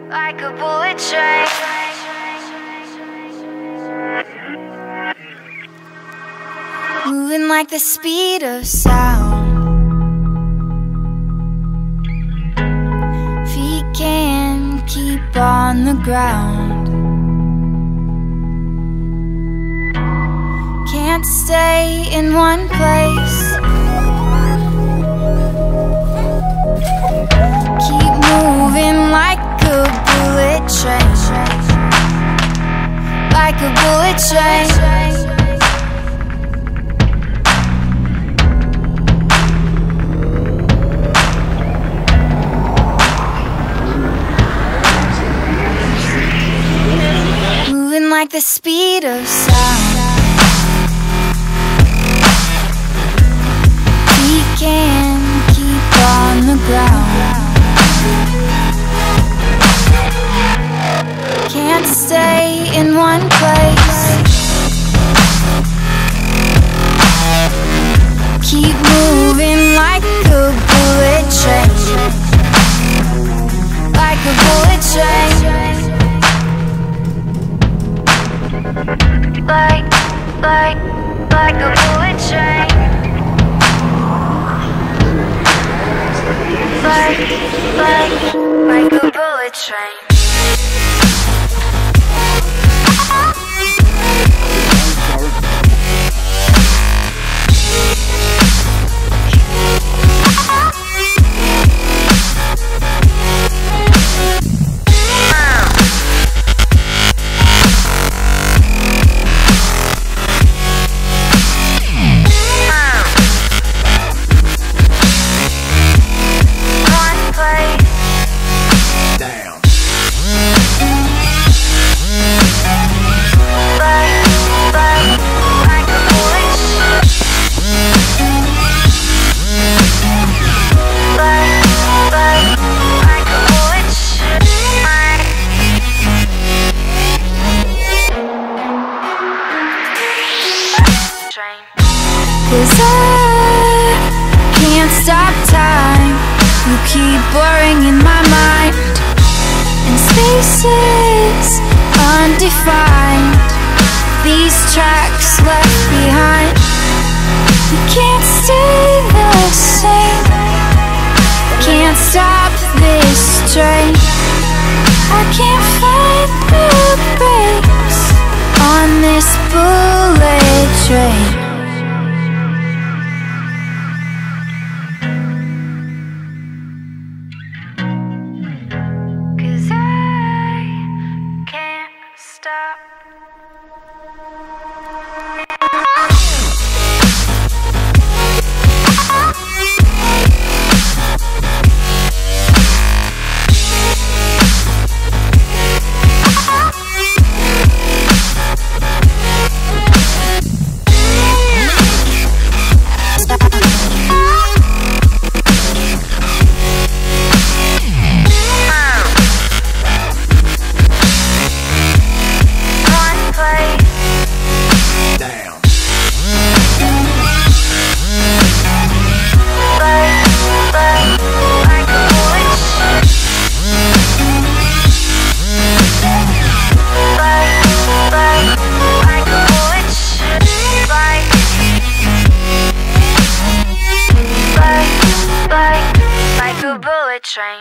like a bullet train. Moving like the speed of sound. Feet can't keep on the ground. Can't stay in one place. Keep moving like a bullet train. Like a bullet train. Moving like the speed of sound. We can keep on the ground. Can't stay in one place. Keep moving like a bullet train. Like a bullet train. Like a bullet train. Like a bullet train. Cause I can't stop time. You keep blurring in my mind, and spaces undefined. These tracks left behind. You can't stay the same. Can't stop this train. I can't find the brakes on this bullet train. Train.